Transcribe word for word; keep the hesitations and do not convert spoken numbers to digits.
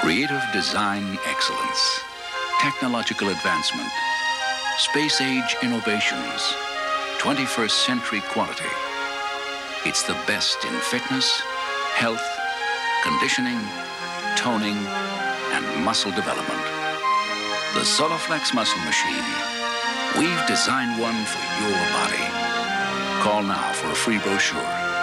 Creative design excellence, technological advancement, space-age innovations, twenty-first century quality. It's the best in fitness, health, conditioning, toning, and muscle development. The Soloflex Muscle Machine. We've designed one for your body. Call now for a free brochure.